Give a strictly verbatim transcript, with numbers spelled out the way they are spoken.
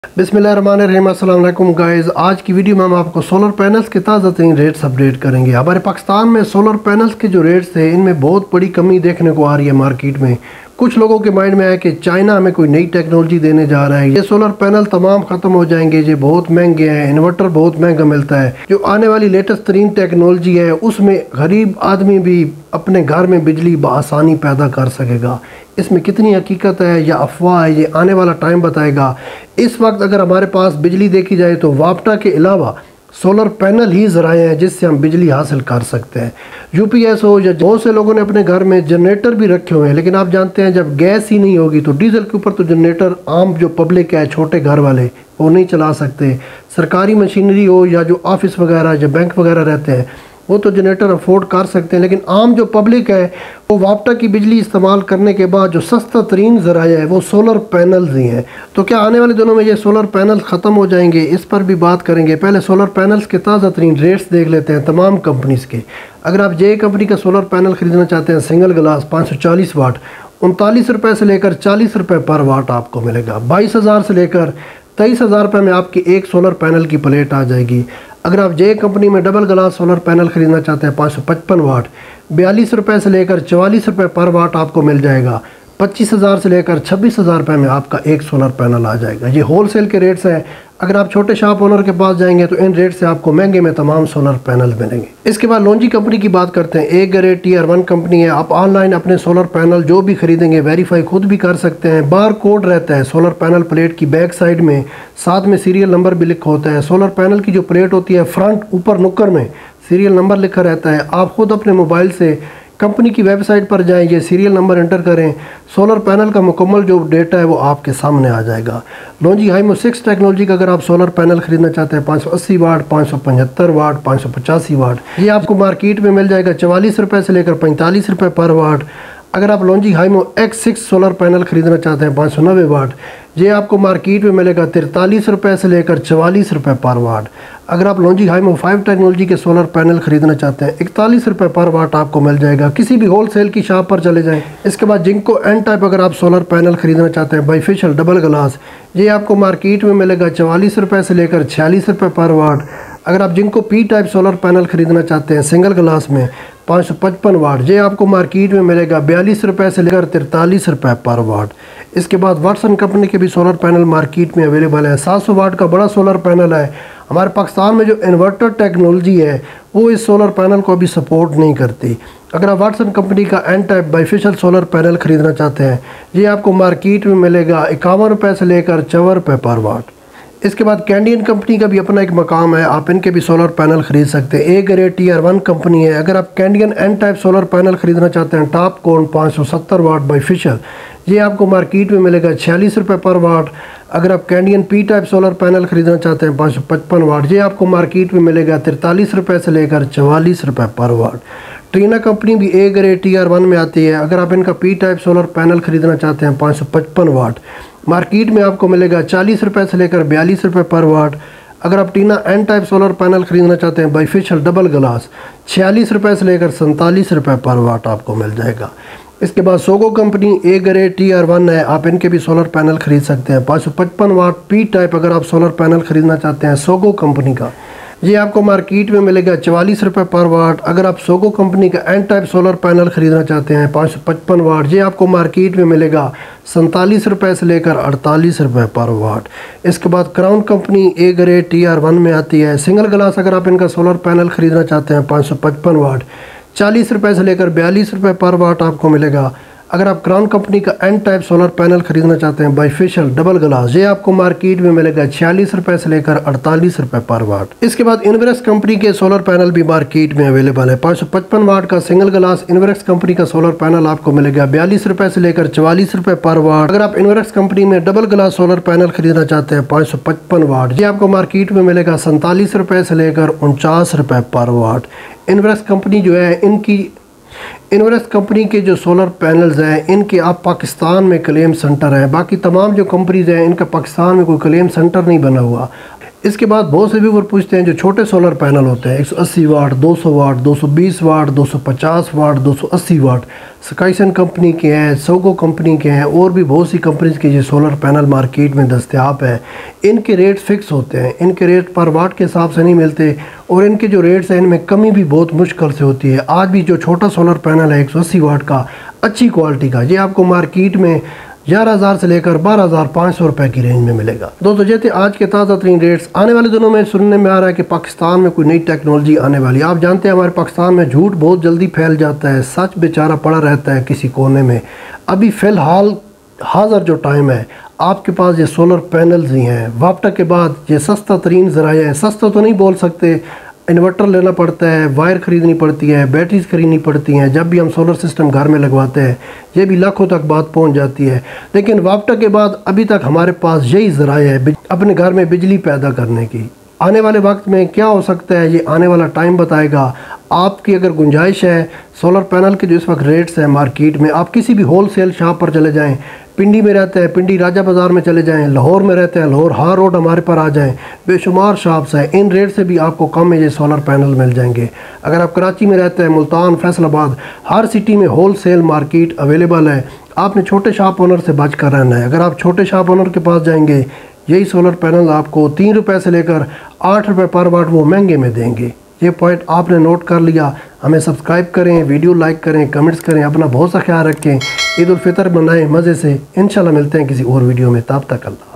बिस्मिल्लाहिर्रहमानिर्रहीम, अस्सलाम वालेकुम गाइस। आज की वीडियो में हम आपको सोलर पैनल्स के ताज़ा तरीन रेट्स अपडेट करेंगे। हमारे पाकिस्तान में सोलर पैनल्स के जो रेट्स थे इनमें बहुत बड़ी कमी देखने को आ रही है मार्केट में। कुछ लोगों के माइंड में है कि चाइना हमें कोई नई टेक्नोलॉजी देने जा रहा है, ये सोलर पैनल तमाम ख़त्म हो जाएंगे, ये बहुत महंगे हैं, इन्वर्टर बहुत महंगा मिलता है। जो आने वाली लेटेस्ट तरीन टेक्नोलॉजी है उसमें गरीब आदमी भी अपने घर में बिजली बआसानी पैदा कर सकेगा। इसमें कितनी हकीकत है या अफवाह है, ये आने वाला टाइम बताएगा। इस वक्त अगर हमारे पास बिजली देखी जाए तो वापटा के अलावा सोलर पैनल ही ज़राए हैं जिससे हम बिजली हासिल कर सकते हैं। यूपीएस हो या बहुत से लोगों ने अपने घर में जनरेटर भी रखे हुए हैं, लेकिन आप जानते हैं जब गैस ही नहीं होगी तो डीजल के ऊपर तो जनरेटर आम जो पब्लिक है, छोटे घर वाले, वो नहीं चला सकते। सरकारी मशीनरी हो या जो ऑफिस वगैरह या बैंक वगैरह रहते हैं वो तो जनरेटर अफोर्ड कर सकते हैं, लेकिन आम जो पब्लिक है वो वापटा की बिजली इस्तेमाल करने के बाद जो सस्ता तरीन ज़राया है वो सोलर पैनल्स ही हैं। तो क्या आने वाले दिनों में ये सोलर पैनल्स ख़त्म हो जाएंगे, इस पर भी बात करेंगे। पहले सोलर पैनल्स के ताज़ा तरीन रेट्स देख लेते हैं तमाम कंपनीज़ के। अगर आप जे कंपनी का सोलर पैनल ख़रीदना चाहते हैं सिंगल ग्लास पाँच सौ चालीस वाट, उनतालीस रुपये से लेकर चालीस रुपये पर वाट आपको मिलेगा। बाईस हज़ार से लेकर तेईस हज़ार रुपये में आपकी एक सोलर पैनल की प्लेट आ जाएगी। अगर आप जे कंपनी में डबल ग्लास सोलर पैनल ख़रीदना चाहते हैं पाँच सौ पचपन वाट, बयालीस रुपये से लेकर चवालीस रुपये पर वाट आपको मिल जाएगा। पच्चीस हज़ार से लेकर छब्बीस हज़ार रुपये में आपका एक सोलर पैनल आ जाएगा। ये होल सेल के रेट्स हैं। अगर आप छोटे शॉप ओनर के पास जाएंगे तो इन रेट से आपको महंगे में तमाम सोलर पैनल मिलेंगे। इसके बाद लॉन्जी कंपनी की बात करते हैं। एक ग्रेड टीयर वन कंपनी है। आप ऑनलाइन अपने सोलर पैनल जो भी खरीदेंगे वेरीफाई खुद भी कर सकते हैं। बार कोड रहता है सोलर पैनल प्लेट की बैक साइड में, साथ में सीरियल नंबर भी लिखा होता है। सोलर पैनल की जो प्लेट होती है फ्रंट ऊपर नुक्कर में सीरियल नंबर लिखा रहता है। आप खुद अपने मोबाइल से कंपनी की वेबसाइट पर जाएं, ये सीरियल नंबर एंटर करें, सोलर पैनल का मुकम्मल जो डेटा है वो आपके सामने आ जाएगा। लॉन्जी हाइमो सिक्स टेक्नोलॉजी का अगर आप सोलर पैनल खरीदना चाहते हैं पाँच सौ अस्सी वाट, पाँच सौ पचहत्तर वाट, पाँच सौ पचासी वाट, ये आपको मार्केट में मिल जाएगा चवालीस रुपये से लेकर पैंतालीस रुपये पर वाट। अगर आप Longi Himo X six solar panel खरीदना चाहते हैं पाँच सौ नब्बे वाट, ये आपको मार्केट में मिलेगा तिरतालीस रुपये से लेकर चवालीस रुपये पर वाट। अगर आप लॉन्जी हाइमो फाइव टेक्नोलॉजी के सोलर पैनल खरीदना चाहते हैं इकतालीस रुपये पर वाट आपको मिल जाएगा। किसी भी होल सेल की शॉप पर चले जाएं। इसके बाद जिंको एन टाइप अगर आप सोलर पैनल खरीदना चाहते हैं बाईफेशियल डबल ग्लास, ये आपको मार्केट में मिलेगा चवालीस रुपये से लेकर छियालीस रुपये पर वाट। अगर आप जिनको पी टाइप सोलर पैनल खरीदना चाहते हैं सिंगल ग्लास में पाँच सौ पचपन वाट, ये आपको मार्केट में मिलेगा बयालीस रुपये से लेकर तिरतालीस रुपये पर वाट। इसके बाद वाटसन कंपनी के भी सोलर पैनल मार्केट में अवेलेबल है। सात सौ वाट का बड़ा सोलर पैनल है। हमारे पाकिस्तान में जो इन्वर्टर टेक्नोलॉजी है वो इस सोलर पैनल को अभी सपोर्ट नहीं करती। अगर आप वाटसन कंपनी का N type bifacial solar panel खरीदना चाहते हैं, ये आपको मार्केट में मिलेगा इक्यावन रुपये से लेकर चौवन रुपये पर वाट। इसके बाद कैंडियन कंपनी का भी अपना एक मकाम है, आप इनके भी सोलर पैनल खरीद सकते हैं। A grade tier one company है। अगर आप Canadian N type solar panel खरीदना चाहते हैं टॉप कोन पाँच सौ सत्तर वाट बाईफेशियल, ये आपको मार्केट में मिलेगा छियालीस रुपये पर वाट। अगर आप Canadian P type solar panel खरीदना चाहते हैं पाँच सौ पचपन वाट, ये आपको मार्केट में मिलेगा तिरतालीस रुपये से लेकर चवालीस रुपये पर वाट। ट्रीना कंपनी भी ए ग्रेड टीयर वन में आती है। अगर आप इनका पी टाइप सोलर पैनल खरीदना चाहते हैं पाँच सौ पचपन वाट, मार्केट में आपको मिलेगा चालीस रुपये से लेकर बयालीस रुपये पर वाट। अगर आप Trina N type solar panel खरीदना चाहते हैं बाईफेशियल डबल ग्लास, छियालीस रुपये से लेकर सैंतालीस रुपये पर वाट आपको मिल जाएगा। इसके बाद Sogo company A grade tier one है, आप इनके भी सोलर पैनल खरीद सकते हैं पाँच सौ पचपन वाट पी टाइप। अगर आप सोलर पैनल खरीदना चाहते हैं सोगो कंपनी का, ये आपको मार्केट में मिलेगा चवालीस रुपये पर वाट। अगर आप सोगो कंपनी का एन टाइप सोलर पैनल खरीदना चाहते हैं पाँच सौ पचपन वाट, ये आपको मार्केट में मिलेगा सैंतालीस रुपये से लेकर अड़तालीस रुपये पर वाट। इसके बाद crown company A grade tier one में आती है। सिंगल ग्लास अगर आप इनका सोलर पैनल खरीदना चाहते हैं पाँच सौ पचपन वाट, चालीस रुपये से लेकर बयालीस रुपये पर वाट आपको मिलेगा। अगर आप क्राउन कंपनी का एन टाइप सोलर पैनल खरीदना चाहते हैं बाईफेशियल डबल ग्लास, ये आपको मार्केट में मिलेगा छियालीस रुपये से लेकर अड़तालीस रुपये पर वाट। इसके बाद इन्वेक्स कंपनी के सोलर पैनल भी मार्केट में अवेलेबल है। पाँच सौ पचपन वाट का सिंगल ग्लास इन्वेक्स कंपनी का सोलर पैनल आपको मिलेगा बयालीस रुपये से लेकर चवालीस रुपये पर वाट। अगर आप इन्वेक्स कंपनी में डबल ग्लास सोलर पैनल खरीदना चाहते हैं पाँच सौ पचपन वाट, ये आपको मार्केट में मिलेगा सैंतालीस रुपये से लेकर उनचास रुपये पर वाट। इन्वेक्स कंपनी जो है इनकी इन्वेक्स कंपनी के जो सोलर पैनल्स हैं इनके आप पाकिस्तान में क्लेम सेंटर हैं। बाकी तमाम जो कंपनीज हैं इनका पाकिस्तान में कोई क्लेम सेंटर नहीं बना हुआ। इसके बाद बहुत से व्यूवर पूछते हैं जो छोटे सोलर पैनल होते हैं एक सौ अस्सी वाट, दो सौ वाट, दो सौ बीस वाट, दो सौ पचास वाट, दो सौ अस्सी वाट, स्काईसन कंपनी के हैं, सोगो कंपनी के हैं और भी बहुत सी कंपनीज के ये सोलर पैनल मार्केट में दस्तयाब है। इनके रेट फिक्स होते हैं, इनके रेट पर वाट के हिसाब से नहीं मिलते और इनके जो रेट्स हैं इनमें कमी भी बहुत मुश्किल से होती है। आज भी जो छोटा सोलर पैनल है एक सौ अस्सी वाट का अच्छी क्वालिटी का, ये आपको मार्केट में ग्यारह हज़ार से लेकर बारह हज़ार पाँच सौ रुपये की रेंज में मिलेगा। दोस्तों ये थे आज के ताज़ा तरीन रेट्स। आने वाले दिनों में सुनने में आ रहा है कि पाकिस्तान में कोई नई टेक्नोलॉजी आने वाली है। आप जानते हैं हमारे पाकिस्तान में झूठ बहुत जल्दी फैल जाता है, सच बेचारा पड़ा रहता है किसी कोने में। अभी फ़िलहाल हाज़र जो टाइम है आपके पास ये सोलर पैनल्स ही हैं। वाप्टा के बाद ये सस्ता तरीन ज़राया है, सस्ता तो नहीं बोल सकते, इन्वर्टर लेना पड़ता है, वायर ख़रीदनी पड़ती है, बैटरीज खरीदनी पड़ती हैं। जब भी हम सोलर सिस्टम घर में लगवाते हैं ये भी लाखों तक बात पहुंच जाती है। लेकिन वाप्टा के बाद अभी तक हमारे पास यही ज़राया है अपने घर में बिजली पैदा करने की। आने वाले वक्त में क्या हो सकता है ये आने वाला टाइम बताएगा। आपकी अगर गुंजाइश है सोलर पैनल के जो इस वक्त रेट्स हैं मार्केट में, आप किसी भी होल सेल शॉप पर चले जाएं, पिंडी में रहते हैं पिंडी राजा बाज़ार में चले जाएं, लाहौर में रहते हैं लाहौर हार रोड हमारे पर आ जाएं, बेशुमार शॉप्स हैं, इन रेट से भी आपको कम में ये सोलर पैनल मिल जाएंगे। अगर आप कराची में रहते हैं, मुल्तान, फैसलाबाद, हर सिटी में होल सेल मार्केट अवेलेबल है। आपने छोटे शॉप ओनर से बच कर रहना है। अगर आप छोटे शॉप ओनर के पास जाएंगे यही सोलर पैनल आपको तीन रुपये से लेकर आठ रुपये पर वाट वो महंगे में देंगे। ये पॉइंट आपने नोट कर लिया। हमें सब्सक्राइब करें, वीडियो लाइक करें, कमेंट्स करें, अपना बहुत सा ख्याल रखें। ईद उल फितर मनाएं मज़े से। इंशाल्लाह मिलते हैं किसी और वीडियो में, तब तक अल्लाह।